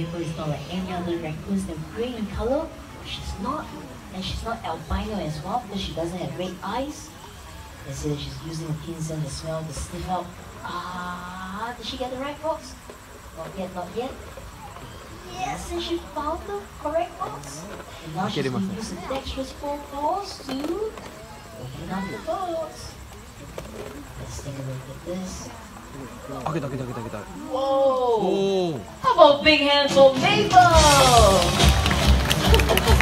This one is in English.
Maple is not like any other raccoons. They're grey in color. She's not, and she's not albino as well because she doesn't have red eyes. They say that she's using a keen sense of smell to sniff out. Ah, did she get the right box? Not yet, not yet. Yes, and she found the correct box. And now she's going to use the dexterous forepaws to open up the box. Let's take a look at this. Whoa! How about big hand for Maple?